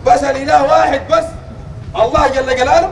بس الاله واحد بس، الله جل جلاله.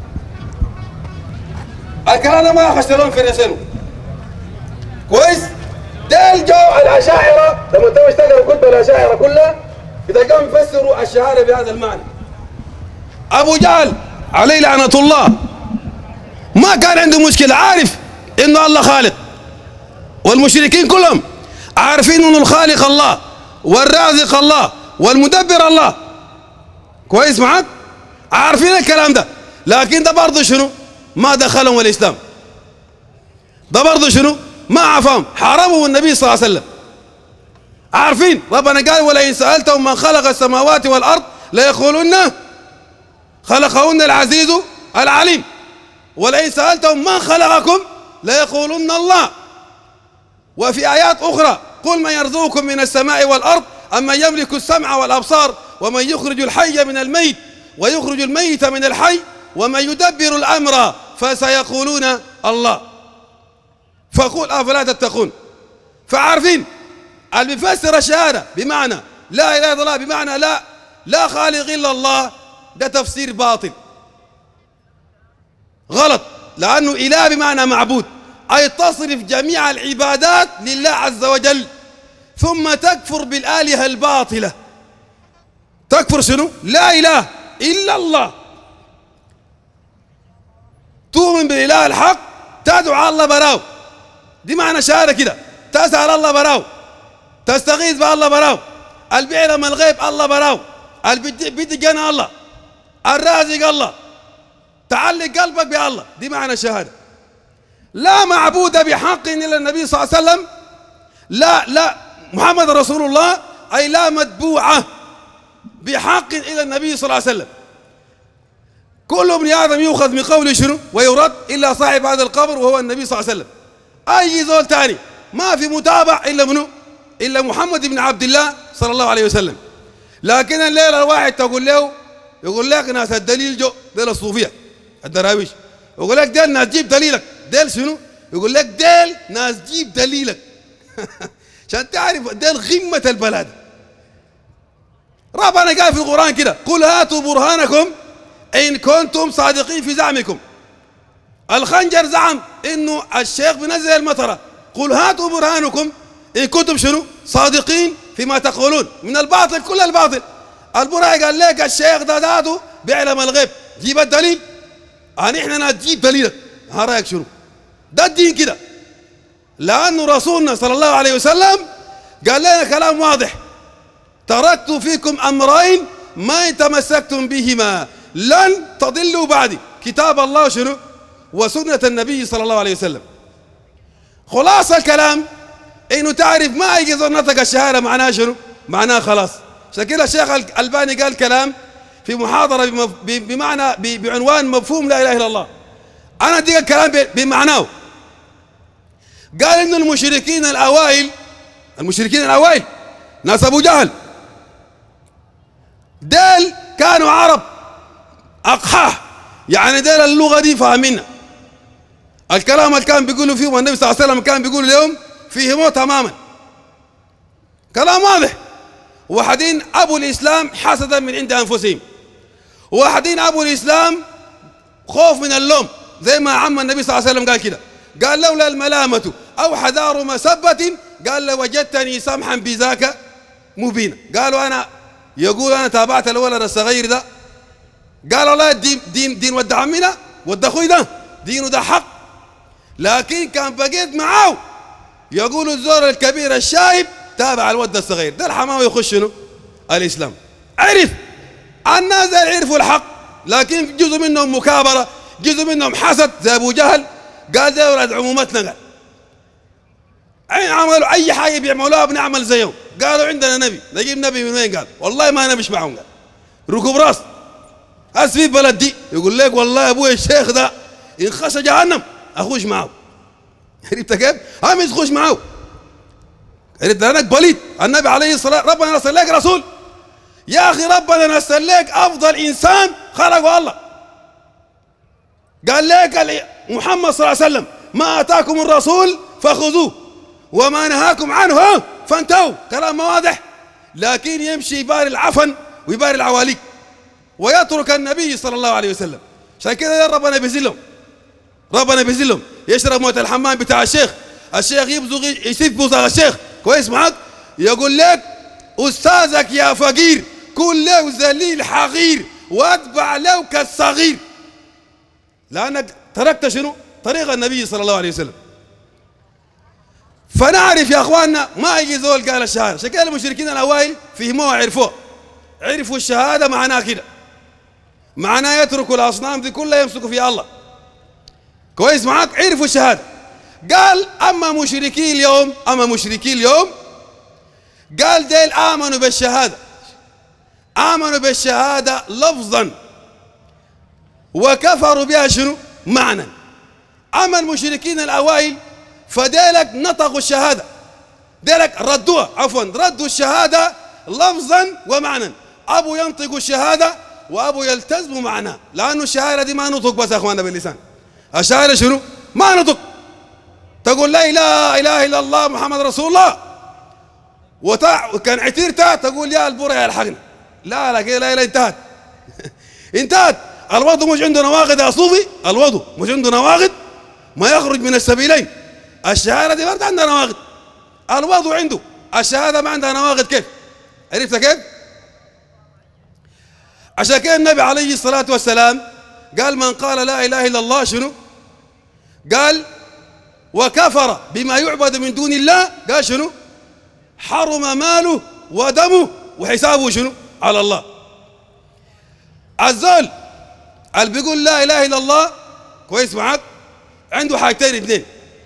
الكلام ده ما خسرون في رسله كويس. ده الجو الاشاعره لما تمشي تقرا كتب الاشاعره كلها بتلقاهم يفسروا الشهاده بهذا المعنى. ابو جهل عليه لعنه الله ما كان عنده مشكله، عارف انه الله خالق، والمشركين كلهم عارفين انه الخالق الله والرازق الله والمدبر الله. كويس معك؟ عارفين الكلام ده، لكن ده برضه شنو؟ ما دخلهم الاسلام. ده برضه شنو؟ ما عفاهم، حاربوا النبي صلى الله عليه وسلم. عارفين ربنا قال ولئن سألتهم من خلق السماوات والأرض ليقولن خلقهن العزيز العليم، ولئن سألتهم من خلقكم ليقولن الله. وفي آيات أخرى قل من يرزقكم من السماء والأرض أمن يملك السمع والأبصار ومن يخرج الحي من الميت ويخرج الميت من الحي ومن يدبر الأمر فسيقولون الله. فقل أفلا تتقون. فعارفين اللي بيفسر الشهادة بمعنى لا إله إلا الله بمعنى لا خالق إلا الله، ده تفسير باطل غلط، لأنه إله بمعنى معبود، أي تصرف جميع العبادات لله عز وجل، ثم تكفر بالآلهة الباطلة. تكفر شنو؟ لا إله إلا الله، تؤمن بالإله الحق، تدعو الله براو، دي معنى شهادة كده. تسأل الله براو، تستغيث بالله براو، البيعلم الغيب الله براو، البيدي جنى الله، الرازق الله، تعلق قلبك بالله، دي معنى الشهادة. لا معبود بحق إلا النبي صلى الله عليه وسلم، لا محمد رسول الله، أي لا متبوعة بحق إلى النبي صلى الله عليه وسلم. كل ابن آدم يؤخذ من قوله شنو ويرد إلا صاحب هذا القبر وهو النبي صلى الله عليه وسلم. أي زول تاني ما في متابع إلا منه إلا محمد بن عبد الله صلى الله عليه وسلم. لكن الليلة الواحد تقول له يقول لك ناس الدليل جو ديل الصوفية الدراويش، يقول لك ديل ناس جيب دليلك، ديل شنو؟ يقول لك ديل ناس جيب دليلك عشان تعرف ديل غمة البلد. ربنا قال في القرآن كده قل هاتوا برهانكم إن كنتم صادقين في زعمكم. الخنجر زعم إنه الشيخ بنزل المطرة، قل هاتوا برهانكم إن كنتم شنو صادقين فيما تقولون من الباطل كل الباطل. البرهان قال لك الشيخ ده ذاته بيعلم الغيب، جيب الدليل. احنا نجيب دليلك، ها رايك شنو؟ ده الدين كده، لأنه رسولنا صلى الله عليه وسلم قال لنا كلام واضح: تركت فيكم أمرين ما إن تمسكتم بهما لن تضلوا بعدي، كتاب الله شنو وسنة النبي صلى الله عليه وسلم. خلاص الكلام إنه تعرف ما يجي نطق الشهادة معناها شنو؟ معناها خلاص. عشان كده الشيخ الألباني قال كلام في محاضرة بمعنى بعنوان مفهوم لا إله إلا الله. أنا أديك الكلام بمعناه. قال إن المشركين الأوائل ناس أبو جهل ديل كانوا عرب أقحاح، يعني ديل اللغة دي فاهمينها. الكلام اللي كان بيقولوا فيهم النبي صلى الله عليه وسلم كان بيقول لهم فهموه تماما، كلام واضح. وحدين أبو الإسلام حسدا من عند أنفسهم، وحدين أبو الإسلام خوف من اللوم، زي ما عم النبي صلى الله عليه وسلم قال كده، قال لولا الملامة أو حذار مسبة قال لوجدتني سمحا بذاك مبينا. قالوا أنا تابعت الولد الصغير ده، قالوا لا دين ود عمنا ود أخوي ده دينه ده حق، لكن كان بقيت معاه يقولوا الزور الكبير الشايب تابع الود الصغير ده الحماوي يخش شنو الإسلام. عرف الناس عرفوا الحق، لكن جزء منهم مكابرة، جزء منهم حسد زي أبو جهل. قال ده ولد عمومتنا، قال عملوا أي حاجة بيعملوها بنعمل زيهم. قالوا عندنا نبي، نجيب نبي من وين؟ قال والله ما نبيش معهم. قال ركوب راس أسفي بلد دي، يقول لك والله أبوي الشيخ ده إن خش جهنم أخش معه. عرفت كيف؟ مش تخش معه، عرفت لأنك بليد. النبي عليه الصلاة ربنا نرسل لك رسول، يا أخي ربنا نرسل لك أفضل إنسان خلقه الله. قال لك محمد صلى الله عليه وسلم ما أتاكم الرسول فخذوه وما نهاكم عنه فانتهوا. كلام واضح، لكن يمشي يباري العفن ويباري العواليك. ويترك النبي صلى الله عليه وسلم. عشان كده ربنا بيزلهم، ربنا بيزلهم. يشرب مويه الحمام بتاع الشيخ يبزغ يسيب بوزغ الشيخ كويس معاك، يقول لك استاذك يا فقير كن له ذليل حقير واتبع له كالصغير، لانك تركت شنو؟ طريق النبي صلى الله عليه وسلم. فنعرف يا اخواننا ما يجي زول قال الشهاده. عشان كده المشركين الاوائل فهموها عرفوا الشهاده معناها كده، معناه يتركوا الاصنام دي كلها يمسكوا في الله كويس معاك، عرفوا الشهاده. قال اما مشركي اليوم قال ديل امنوا بالشهاده لفظا وكفروا بها شنو؟ معنى. اما المشركين الاوائل فديلك نطقوا الشهاده، ديلك ردوا الشهاده لفظا ومعنى. ابو ينطق الشهاده وابو يلتزم معناه، لانه الشهاده دي ما نطق بس يا اخواننا باللسان، الشهاده شنو؟ ما نطق. تقول لا اله الا الله محمد رسول الله وكان عتيرتها تقول يا البورة يا الحقنا، لا كده لا انتهت انتهت. الوضوء مش عنده نواقض يا صوفي، الوضوء مش عنده نواقض ما يخرج من السبيلين. الشهاده دي ما عندها نواقض، الوضوء عنده، الشهاده ما عندها نواقض. كيف عرفت كيف؟ عشان كده النبي عليه الصلاه والسلام قال من قال لا اله الا الله شنو؟ قال وكفر بما يعبد من دون الله، قال شنو؟ حرم ماله ودمه وحسابه شنو؟ على الله. الزول اللي بيقول لا اله الا الله كويس معاك عنده حاجتين اثنين،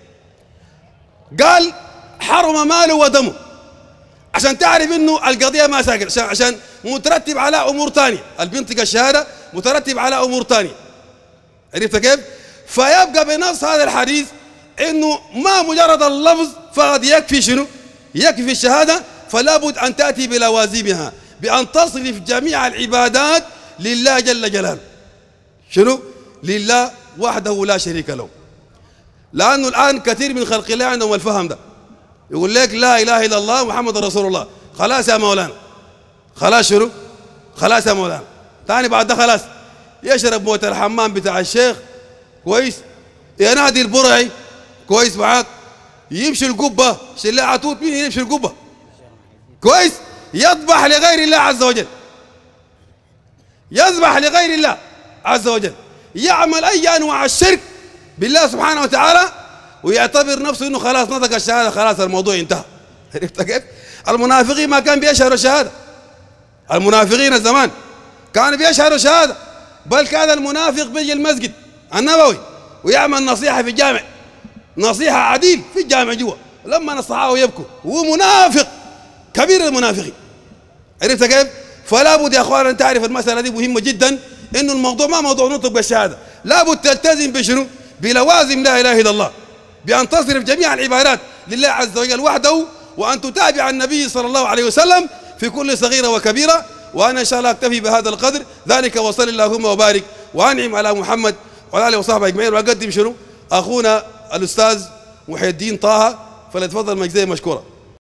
قال حرم ماله ودمه، عشان تعرف انه القضيه ما ساكت، عشان مترتب على امور ثانيه، اللي بينطق الشهاده مترتب على امور ثانيه. عرفت كيف؟ فيبقى بنص هذا الحديث انه ما مجرد اللفظ فقط يكفي شنو؟ يكفي الشهاده، فلا بد ان تاتي بلوازمها، بان تصرف جميع العبادات لله جل جلاله. شنو؟ لله وحده لا شريك له. لانه الان كثير من خلق الله عندهم الفهم ده، يقول لك لا اله الا الله محمد رسول الله، خلاص يا مولانا، خلاص شنو؟ خلاص يا مولانا. ثاني بعد ده خلاص يشرب مويه الحمام بتاع الشيخ كويس، ينادي البرعي كويس معاك، يمشي القبه شله عتوت، مين يمشي القبه كويس، يذبح لغير الله عز وجل، يذبح لغير الله عز وجل، يعمل اي انواع الشرك بالله سبحانه وتعالى، ويعتبر نفسه انه خلاص نطق الشهاده، خلاص الموضوع انتهى. عرفت كيف؟ المنافقين ما كان بيشهروا الشهاده، المنافقين الزمان كانوا بيشهروا الشهاده، بل كان المنافق بيجي المسجد النبوي ويعمل نصيحه في الجامع، نصيحه عديل في الجامع جوا، لما الصحابه يبكوا هو منافق كبير المنافقين. عرفت كيف؟ فلا بد يا اخوان ان تعرف المساله دي مهمه جدا، انه الموضوع ما موضوع نطق بالشهاده، لا بد تلتزم بشنو؟ بلوازم لا اله الا الله، بان تصرف جميع العبادات لله عز وجل وحده، وان تتابع النبي صلى الله عليه وسلم في كل صغيره وكبيره. وانا ان شاء الله اكتفي بهذا القدر، ذلك وصل اللهم وبارك وانعم على محمد وعلى اله وصحبه اجمعين. واقدم شنو؟ اخونا الاستاذ محي الدين طه، فليتفضل مجزيه مشكوره.